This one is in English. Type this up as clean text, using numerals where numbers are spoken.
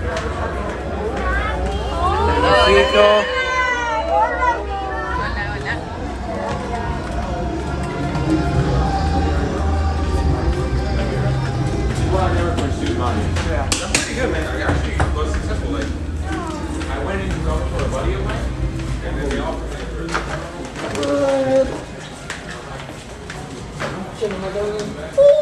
Besito. Well, I never pursued money. Yeah. That's pretty good, man. I actually was successful. Like, I went into government for a buddy of mine, and then they offered me a first. What?